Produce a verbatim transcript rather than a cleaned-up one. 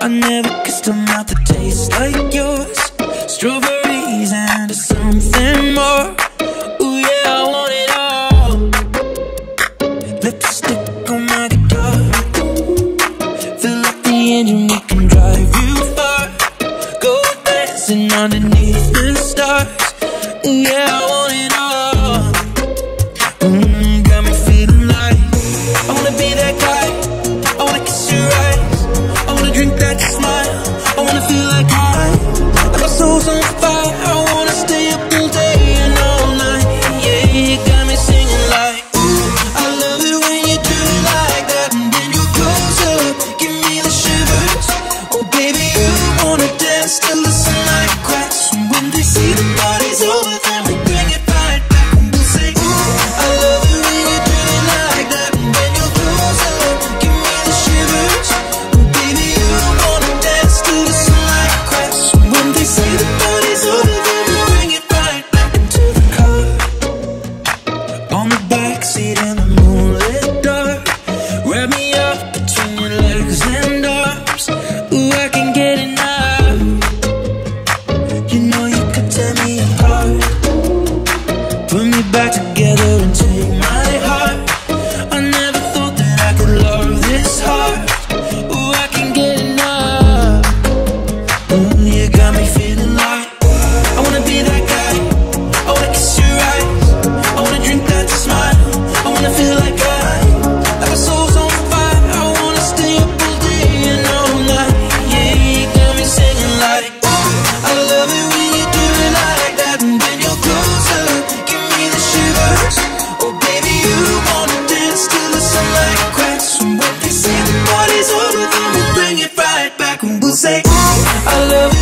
never kissed a mouth that tastes like yours. Strawberries and something more. Ooh yeah, I want it all. Lipstick on my guitar. Fill up the engine, we can drive you far. Go dancing underneath the stars. Ooh yeah, I want it all. Mm, got me feeling like I wanna be that guy. I wanna kiss your eyes. I wanna drink that smile. I wanna feel like I, like my soul's on fire. I wanna stay up all day and all night. Yeah, you got me singing like, ooh, I love it when you do it like that. And then you close up, give me the shivers. Oh baby, you wanna dance till the sunlight cracks. And when they see the party's over, then we bring it right back. And we'll say, ooh, I love it when you do it like that. And then you close up, give me the shivers. Oh baby, you wanna dance till the sunlight cracks. And when they say the party's over, then we bring it right back into the car. On the backseat in the moonlit dark. Wrap me up between your legs and arms. Ooh, I can get enough. You know you could tear me apart. Put me back together and take my heart. I never thought that I could love this hard. Ooh, I can get enough. Ooh, you got me feeling like I wanna be that guy. I wanna kiss your eyes. I wanna drink that smile. I wanna feel like I, like my soul's on fire. I wanna stay up all day and all night. Yeah, you got me singing like, ooh, I love it when you do it like that. And then you're closer, give me the shivers. Oh baby, you wanna dance till the sunlight cracks. And when they say the party's over, then we'll bring it right back. And we'll say, ooh, I love it